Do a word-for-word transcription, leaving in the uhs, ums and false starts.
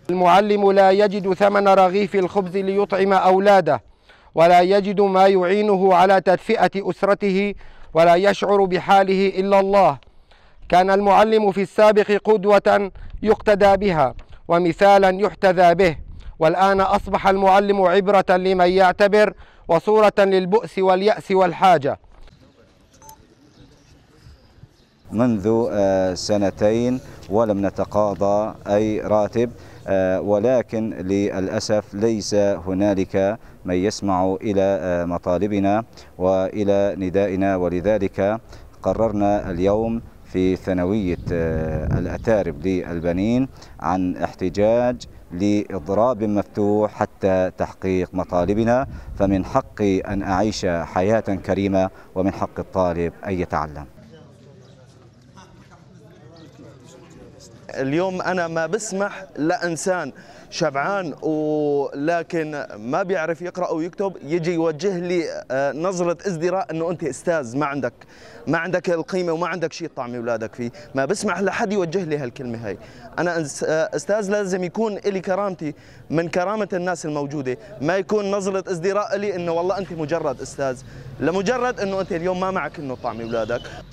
المعلم لا يجد ثمن رغيف الخبز ليطعم أولاده، ولا يجد ما يعينه على تدفئة أسرته، ولا يشعر بحاله إلا الله. كان المعلم في السابق قدوة يقتدى بها ومثالا يحتذى به، والآن أصبح المعلم عبرة لمن يعتبر وصورة للبؤس واليأس والحاجة. منذ سنتين ولم نتقاضى أي راتب، ولكن للأسف ليس هنالك من يسمع إلى مطالبنا وإلى ندائنا، ولذلك قررنا اليوم في ثانوية الأتارب للبنين عن احتجاج لإضراب مفتوح حتى تحقيق مطالبنا، فمن حقي أن أعيش حياة كريمة، ومن حق الطالب أن يتعلم. اليوم أنا ما بسمح لإنسان شبعان ولكن ما بيعرف يقرأ ويكتب يجي يوجه لي نظرة ازدراء أنه أنت أستاذ ما عندك ما عندك القيمة وما عندك شيء تطعمي أولادك فيه. ما بسمح لحد يوجه لي هالكلمة هاي. أنا أستاذ لازم يكون لي كرامتي من كرامة الناس الموجودة، ما يكون نظرة ازدراء لي أنه والله أنت مجرد أستاذ لمجرد أنه أنت اليوم ما معك أنه تطعمي أولادك.